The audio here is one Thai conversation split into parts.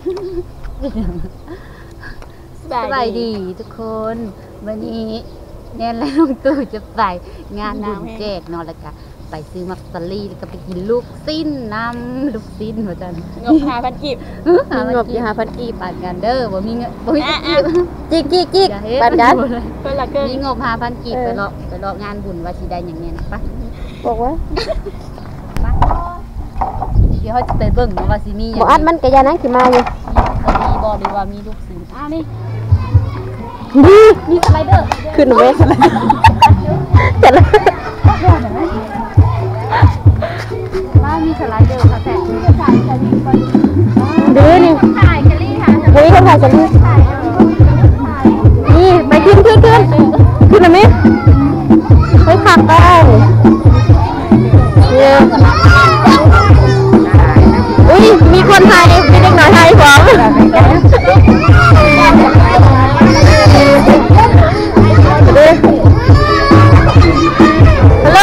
สบายดีทุกคนวันนี้แน่นแล้วลุงตู่จะไปงานบุญแจกนอนแล้วก็ไปซื้อมักสลีแล้วก็ไปกินลูกสิ้นน้ำลูกสิ้นหัวจันงบ5,000 กีบงบ5,000 กีบปานกันเด้อบ่มีเงินบ่มีจิกปานกันมีงบ5,000 กีบไปเลาะงานบุญว่าสิได้หยังแน่ปะบอกว่าเดี๋ยวเขาจะไปเบิ่งว่าสิมีบ่อัดมันก็ยานั้นสิมาอยู่มีบ่หรือว่ามีลูกสิ้นนี่มีสไลเดอร์ขึ้นเวสอะไรจะละบ้านมีสไลเดอร์ค่ะแต่ดูนี่ถ่ายแคลรี่ค่ะคุยกันถ่ายกันนี่ไปขึ้นนะมิไปขับได้อุ้ยมีคนไทยมีเด็กน้อยไทยพร้อมฮัลโหล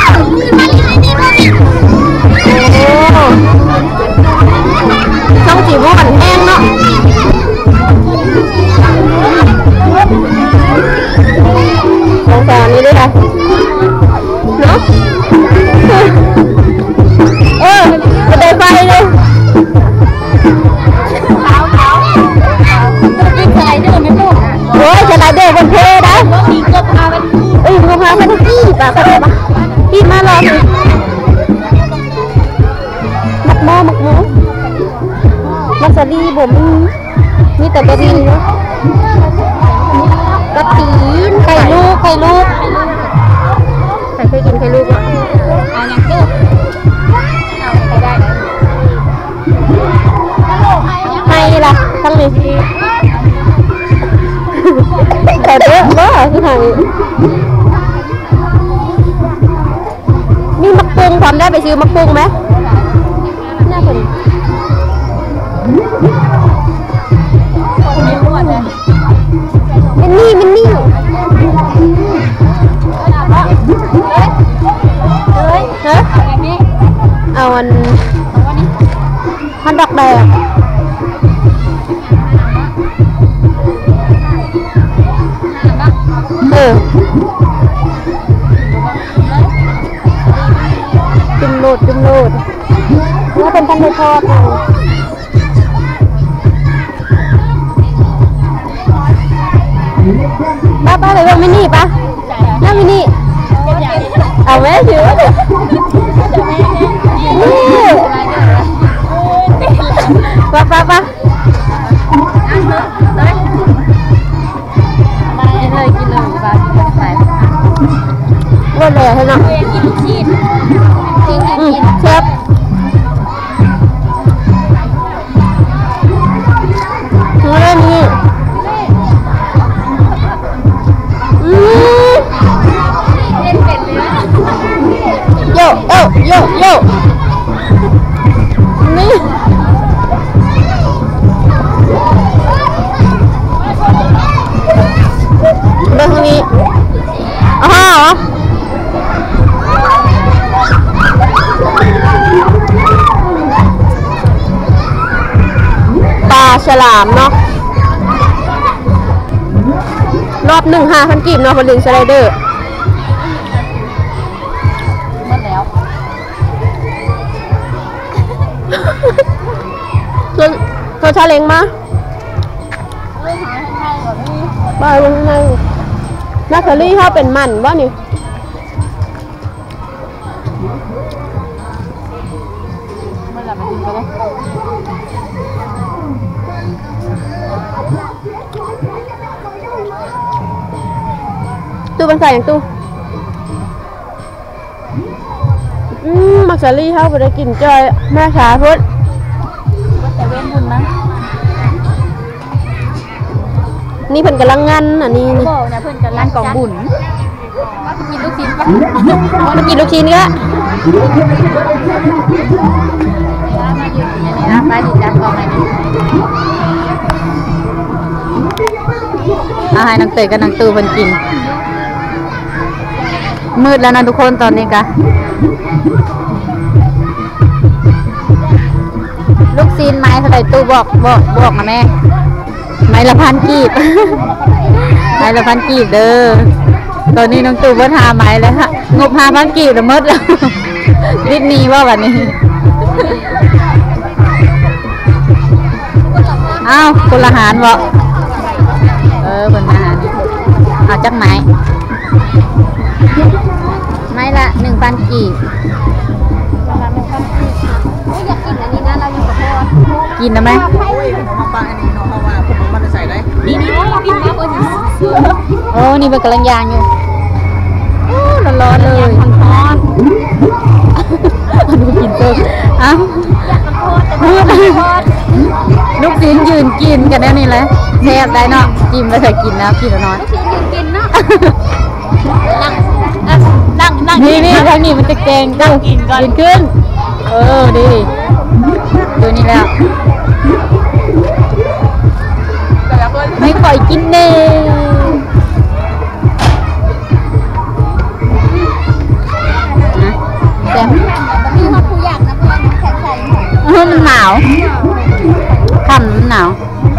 ช่องจีบมันแห้งเนาะสงสารนี่ด้วยค่ะเนาะกระไดไฟเลยเป็นสไลเดอร์ไม่พูดโอ้ยสไลเดอร์บนเพได้มีกบมาเป็นงบ5,000 กีบป่ะพี่มารอเลยมักโมมัสลีบ่มีแต่กระดินกระตีนไข่ลูกใครเคยกินไข่ลูกอ่ะอย่างตู้เอาไปได้ให้ล่ะทั้งนี้แต่เยอะบ่คือทางมีมักปุงพร้อมได้ไปซื้อมักปุงไหมน่าเป็นมินนี่ฮะเอาอันฮอทดอกแดงจุ่มโหลดว่าเป็นพันธุ์ทอดป้าไปว่ามินี่ปะน่ามินี่เอาไหมถือว่าป้าเลยกินเลยบ้านใส่ว่าเลยให้น้องกินลูกชิ้นเชฟว่านี่เล่นเป็ดเลยโยนี่เรื่องนี้อ๋อปลาฉลามเนาะรอบ1 5,000 กีบเนาะบนลิงสไลเดอร์หมดแล้วเธอชาเล้งมาบ้าลงในนักเทอรี่เขาเป็นมันว่านี่เมื่อไหร่มากินกันเลยตู้บันใส่อย่างตู้มักซารี่เขาไปได้กินจอยแม่ขาพุทธแต่เว้นบุญนะนี่เพิ่นกำลังงานอันนี้นี่บอกนะเพิ่นกำลังกองบุญมากินลูกชิ้นปะมากินลูกชิ้นก็มาอยู่ในนี้นะมาอยู่จานกองไหนนี่ให้นางเตยกับนางตูเพิ่นกินมืดแล้วนะทุกคนตอนนี้กะลูกซีนไม้เท่าไหร่ตู้บอกนะแม่ไม้ละ1,000 กีบ ไม้ละ1,000 กีบเด้อตอนนี้น้องตู่บ่ทาไม้แล้วค่ะงบ5,000 กีบแล้วหมดแล้วดิดนี้ว่าแบบนี้อ้าวคนละหารบ่คนละหารเอาจักไม้ไม้ละ1,000 กีบอยากกินอันนี้นะเราอยู่กับพ่อกินนะไหมโอ้ยผมมาปลาอันนี้เนาะเพราะว่าผมมันจะใส่ได้นี่กินนะคนโอ้นี่เป็นกำลังยางอยู่โอ้ร้อนๆเลยร้อนดูกินตัวอ้าวลูกศิลยืนกินกันแน่นี่แหละแซ่บได้เนาะจิ้มไปเถอะกินนะพี่น้อยยืนกินเนาะนั่งนี่ทางนี้มันจะแกงก็กินก่อนกินขึ้นดีดูนี่แล้วไม่ปล่อยกินเน่แซ่บมีความผู้อยากนะเพื่อนแข็งใส่มันหนาวค่ำมันหนาว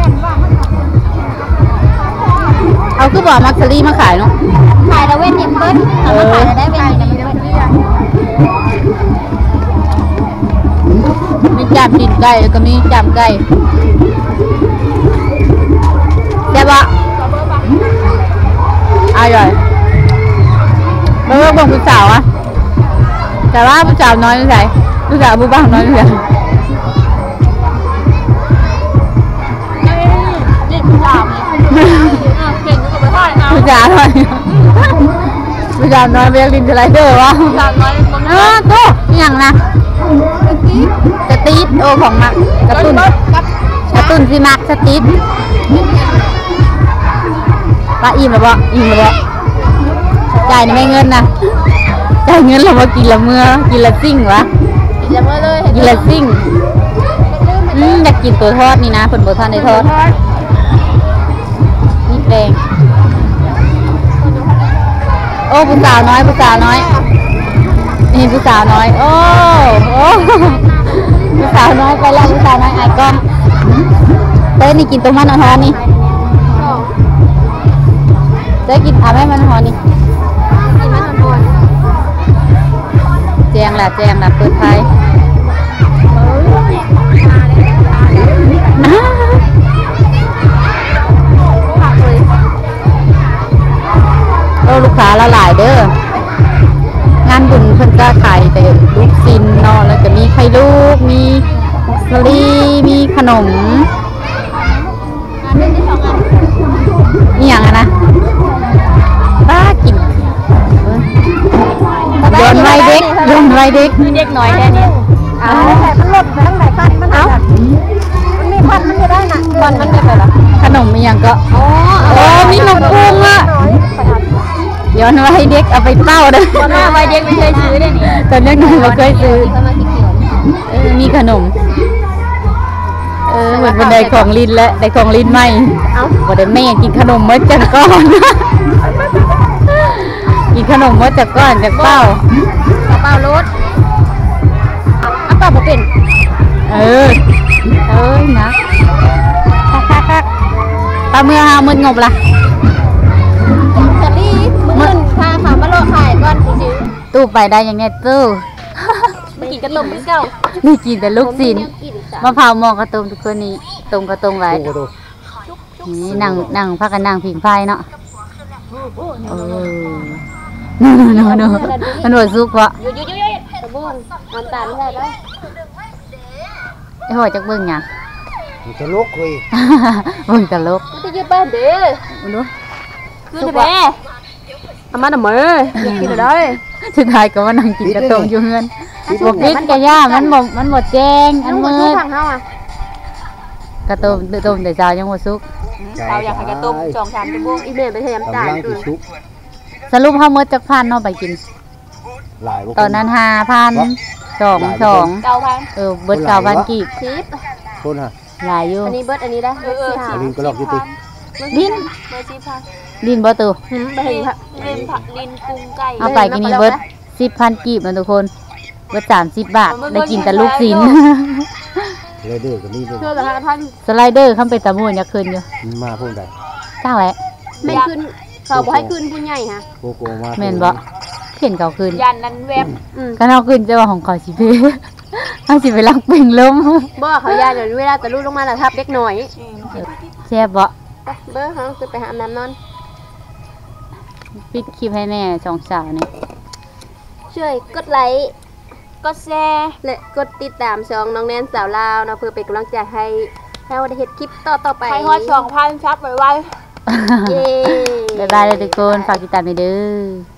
เอาคือบอกมักซารี่มาขายเนาะขายแล้วเว้นยิ้มเบิ้ลทำมาขายแล้วได้เป็นยิ้มเบิ้ลมีจามตีนไก่แล้วก็มีจามไก่ใช่ปะอร่อยเบิ่งบอกผู้สาวอะแต่ว่าผู้สาวน้อยไม่ใช่ผู้สาวผู้บ้างน้อยไม่ใช่นี่ผู้สาวเก่งก็ไปทอดนะผู้สาวน้อยผู้สาวน้อยเรียกลินสไลเดอร์วะผู้สาวน้อยมันโตอย่างนะสตีทของมักกระตุ้นสิมักสตีทป้าอิ่มแล้วบ่จ่ายไม่เงินนะจ่ายเงินเราบ่กินละเมื่อกินละซิ่งวะกินแล้วเมื่อเลยกินละซิ่งอยากกินตัวทอดนี่นะผลโบทานในทอดนี่แดงโอ้ผู้สาวน้อยนี่ผู้สาวน้อยผู้สาวน้อยไปแล้วผู้สาวน้อยไอ้ก้อนเต้นี่กินตัวมันหอนนี่เต้กินแม่มันหอนนี่กินมันนอนแจงละเปิดไฟลูกค้าละหลายเด้องานบุญเพิ่นก็ขายแต่ลูกชิ้นเนาะแล้วก็มีไข่ลูกมีสลีมีขนมนี่อย่างนะป้ากินย้อนไว้เด็กเด็กน้อยแค่นี้แต่มันหล่นไปทั้งหลายพันมันเอามันมีพันมันจะได้นะพันมันจะไปหรอขนมมีอย่างก็มีนมกุ้งอ่ะย้อนไว้เด็กเอาไปเป้าเด้อตอนหน้าไว้เด็กไม่เคยซื้อได้นี่ตอนนี้เราเคยซื้อมีขนมเหมือนเป็นได้ของลิ้นและได้ของลิ้นใหม่บ่ได้แม่กินขนมมื้อจังก้อนกินขนมมื้อจังก้อนจากเป้าเปล่ารถเปล่าเป็นนะปลาเมื่อ5 มื้องบล่ะสลีมึงพาขามาโลขายก่อนซื้อตู้ไปได้ยังไงตู้ไม่กินกระต้มเก่านี่กินแต่ลูกศิลมะพร้าวหม้อกระตุ้มทุกคนนี้ตรงกระตุ้มไว้นี่นั่งพักกันนั่งพิงไฟเนาะno มันหัวซุกวะยุตะบุนน้ำตาลใช่ไหมไอ้หัวจักเบิ่งหยังจะลุกคุยเบิ่งตลกมันจะยืดบ้านเด้อบ่รู้คือแม่อามาหน่อยมื้อกินได้สุดท้ายก็ว่านั่งกินกระตุ้มอยู่เฮือนบ่ปิดกะย่ามันบ่แจ้งอันมืดฝั่งเฮาอ่ะกระตุ้มแต่เช้ายังบ่สุกเราอยากให้กระต้มจองชามตะบุนอีเมลไปเทน้ำตาลกิชุกสรุปเฮาหมดจักพันเนาะไปกินหลายตอนนั้น5,000 2 9,000 เบิด9,000กีบชิปคนฮะหลายอยู่อันนี้เบิร์ดอันนี้ได้เบิร์ดลินก็ลอกยุติดินเบิร์ดชิปค่ะดินบ่ตูไปเห็นค่ะเล่นผักลินกุ้งไก่เอาไปกินนี่เบิด 10,000 กีบนะทุกคนเบิด30 บาทได้กินแต่ลูกศิลเลยเด้อก็มีเด้อเพื่อละพันสไลเดอร์เข้าไปตะมูนอยากขึ้นอยู่มาพุ่นใดจ้างแหละแม่นขึ้นเขาบ่ให้ขึ้นผู้ใหญ่ฮะโกโกมาแม่นบ่เห็นเขาขึ้นยันนั้นเว็บก็เอาขึ้นจะว่าของเขาสิเพ่ เอาสิไปลักเป่งลมบ่เขาย่านเดี๋ยวเวลาตะลุลงมาแล้วทับเด็กหน่อยแซ่บบ่ไปเบ้อเฮาคือไปหาอาบน้ำนอนปิดคลิปให้แน่สองสาวนี่ช่วยกดไลค์ก็แซ่และกดติดตามช่องน้องแนนสาวลาวนะเพื่อเป็นกำลังใจให้เราได้เฮ็ดคลิปต่อไปใครฮอด2,000ซับไว้เย้บ๊ายบายเลยทุกคนฝากติดตามด้วยเด้อ